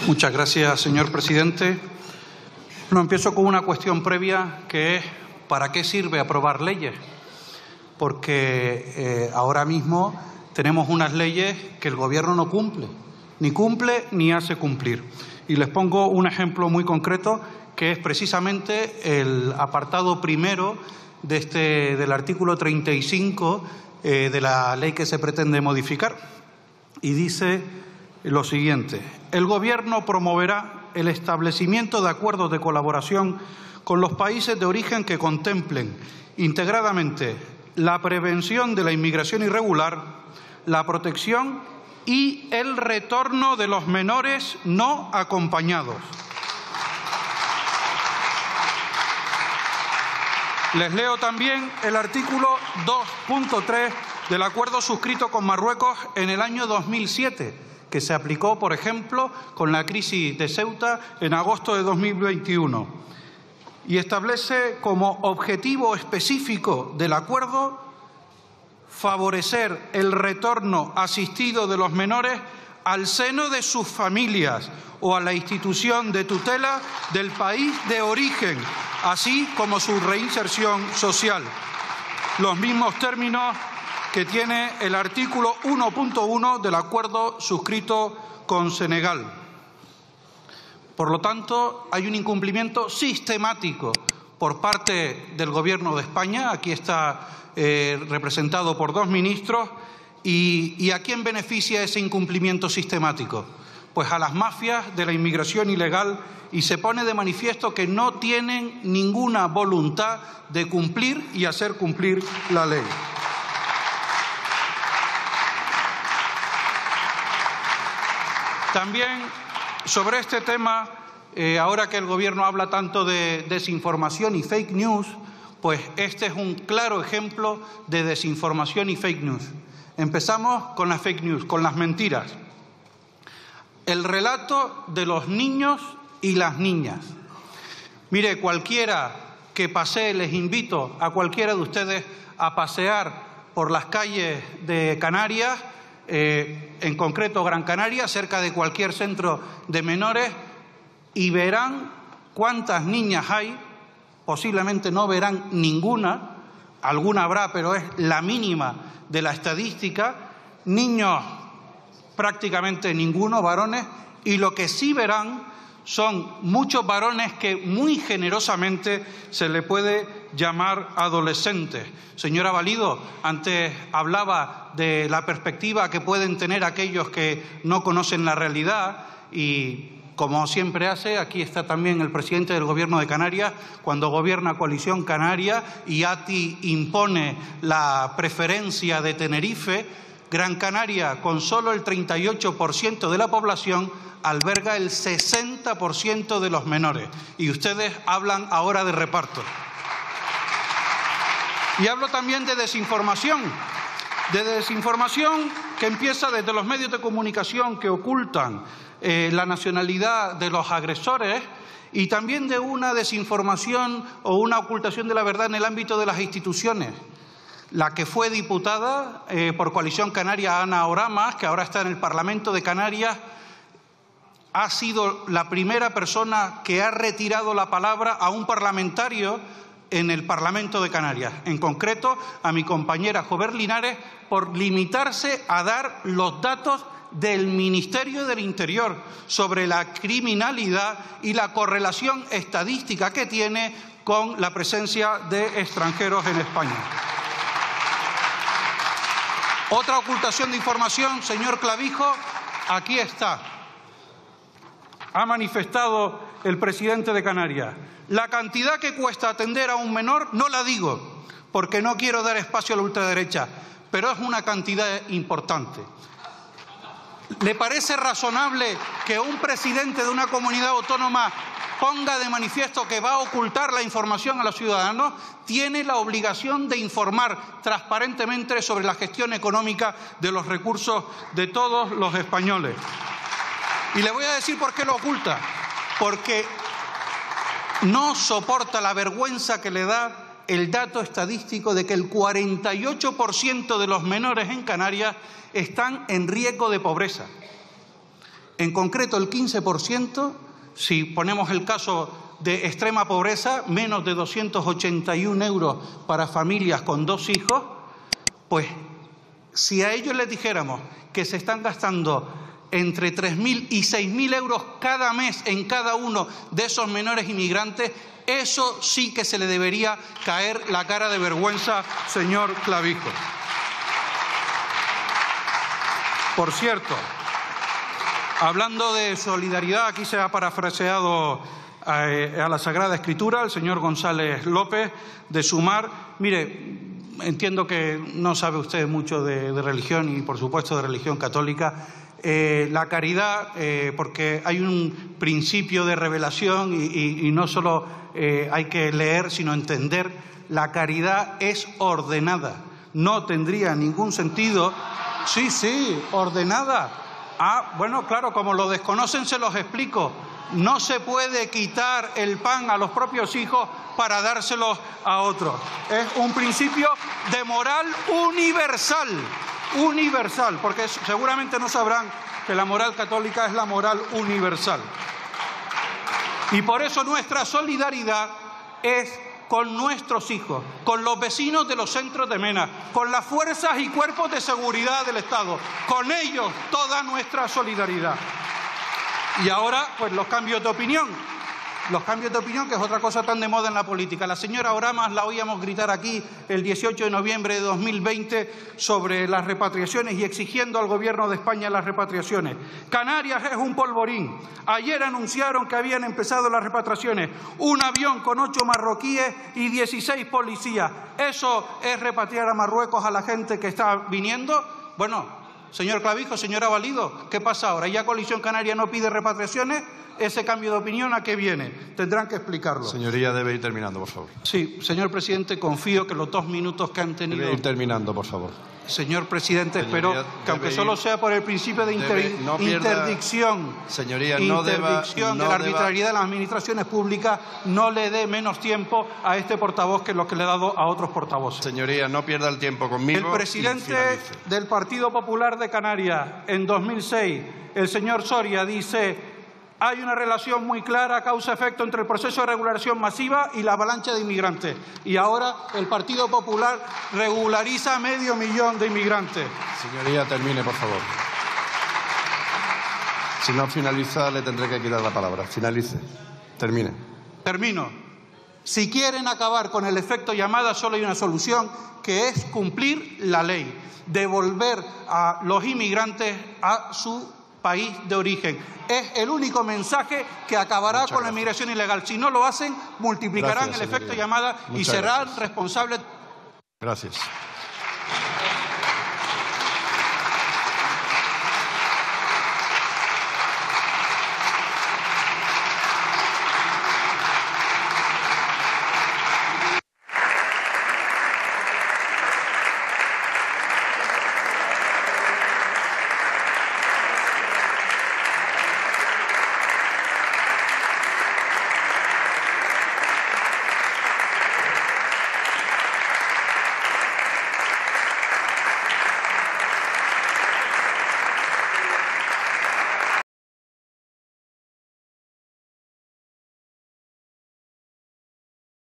Muchas gracias, señor presidente. Bueno, empiezo con una cuestión previa, que es ¿para qué sirve aprobar leyes? Porque ahora mismo tenemos unas leyes que el Gobierno no cumple ni hace cumplir. Y les pongo un ejemplo muy concreto, que es precisamente el apartado primero del artículo 35 de la ley que se pretende modificar. Y dice lo siguiente: el Gobierno promoverá el establecimiento de acuerdos de colaboración con los países de origen que contemplen integradamente la prevención de la inmigración irregular, la protección y el retorno de los menores no acompañados. Les leo también el artículo 2.3 del acuerdo suscrito con Marruecos en el año 2007, que se aplicó, por ejemplo, con la crisis de Ceuta en agosto de 2021, y establece como objetivo específico del acuerdo favorecer el retorno asistido de los menores al seno de sus familias o a la institución de tutela del país de origen, así como su reinserción social. Los mismos términos que tiene el artículo 1.1 del acuerdo suscrito con Senegal. Por lo tanto, hay un incumplimiento sistemático por parte del Gobierno de España. Aquí está representado por dos ministros. ¿Y a quién beneficia ese incumplimiento sistemático? Pues a las mafias de la inmigración ilegal, y se pone de manifiesto que no tienen ninguna voluntad de cumplir y hacer cumplir la ley. También sobre este tema, ahora que el Gobierno habla tanto de desinformación y fake news, pues este es un claro ejemplo de desinformación y fake news. Empezamos con las fake news, con las mentiras. El relato de los niños y las niñas. Mire, cualquiera que pasee, les invito a cualquiera de ustedes a pasear por las calles de Canarias, en concreto Gran Canaria, cerca de cualquier centro de menores, y verán cuántas niñas hay. Posiblemente no verán ninguna, alguna habrá, pero es la mínima de la estadística. Niños prácticamente ninguno, varones, y lo que sí verán son muchos varones que muy generosamente se le puede llamar adolescentes. Señora Valido, antes hablaba de la perspectiva que pueden tener aquellos que no conocen la realidad, y como siempre hace, aquí está también el presidente del Gobierno de Canarias, cuando gobierna Coalición Canaria y ATI impone la preferencia de Tenerife. Gran Canaria, con solo el 38% de la población, alberga el 60% de los menores. Y ustedes hablan ahora de reparto. Y hablo también de desinformación que empieza desde los medios de comunicación que ocultan la nacionalidad de los agresores, y también de una desinformación o una ocultación de la verdad en el ámbito de las instituciones. La que fue diputada por Coalición Canaria, Ana Oramas, que ahora está en el Parlamento de Canarias, ha sido la primera persona que ha retirado la palabra a un parlamentario en el Parlamento de Canarias, en concreto a mi compañera Jover Linares, por limitarse a dar los datos del Ministerio del Interior sobre la criminalidad y la correlación estadística que tiene con la presencia de extranjeros en España. Otra ocultación de información, señor Clavijo, aquí está. Ha manifestado el presidente de Canarias: la cantidad que cuesta atender a un menor no la digo, porque no quiero dar espacio a la ultraderecha, pero es una cantidad importante. ¿Le parece razonable que un presidente de una comunidad autónoma ponga de manifiesto que va a ocultar la información a los ciudadanos? Tiene la obligación de informar transparentemente sobre la gestión económica de los recursos de todos los españoles. Y le voy a decir por qué lo oculta. Porque no soporta la vergüenza que le da el dato estadístico de que el 48% de los menores en Canarias están en riesgo de pobreza. En concreto, el 15%, si ponemos el caso de extrema pobreza, menos de 281 euros para familias con 2 hijos, pues si a ellos les dijéramos que se están gastando entre 3.000 y 6.000 euros cada mes en cada uno de esos menores inmigrantes, eso sí que se le debería caer la cara de vergüenza, señor Clavijo. Por cierto, hablando de solidaridad, aquí se ha parafraseado a la Sagrada Escritura, el señor González López, de Sumar. Mire, entiendo que no sabe usted mucho de religión y, por supuesto, de religión católica. La caridad, porque hay un principio de revelación y no solo hay que leer, sino entender, la caridad es ordenada. No tendría ningún sentido. Sí, ordenada. Bueno, claro, como lo desconocen se los explico. No se puede quitar el pan a los propios hijos para dárselos a otros. Es un principio de moral universal. Universal, porque seguramente no sabrán que la moral católica es la moral universal. Y por eso nuestra solidaridad es con nuestros hijos, con los vecinos de los centros de Mena, con las fuerzas y cuerpos de seguridad del Estado, con ellos toda nuestra solidaridad. Y ahora, pues los cambios de opinión. Los cambios de opinión, que es otra cosa tan de moda en la política. La señora Oramas la oíamos gritar aquí el 18 de noviembre de 2020 sobre las repatriaciones y exigiendo al Gobierno de España las repatriaciones. Canarias es un polvorín. Ayer anunciaron que habían empezado las repatriaciones. Un avión con 8 marroquíes y 16 policías. ¿Eso es repatriar a Marruecos a la gente que está viniendo? Bueno, señor Clavijo, señora Valido, ¿qué pasa ahora? ¿Ya Coalición Canaria no pide repatriaciones? ¿Ese cambio de opinión a qué viene? Tendrán que explicarlo. Señoría, debe ir terminando, por favor. Sí, señor presidente, confío que los 2 minutos que han tenido... Debe ir terminando, por favor. Señor presidente, Señoría, espero que aunque solo sea por el principio de interdicción, señoría, de la arbitrariedad de las administraciones públicas, no le dé menos tiempo a este portavoz que lo que le he dado a otros portavoces. Señoría, no pierda el tiempo conmigo. El presidente del Partido Popular de Canarias, en 2006, el señor Soria, dice: hay una relación muy clara, causa-efecto, entre el proceso de regularización masiva y la avalancha de inmigrantes. Y ahora el Partido Popular regulariza 500.000 de inmigrantes. Señoría, termine, por favor. Si no finaliza, le tendré que quitar la palabra. Finalice. Termine. Termino. Si quieren acabar con el efecto llamada, solo hay una solución, que es cumplir la ley, devolver a los inmigrantes a su país de origen. Es el único mensaje que acabará con la inmigración ilegal. Si no lo hacen, multiplicarán el efecto llamada y serán responsables. Gracias.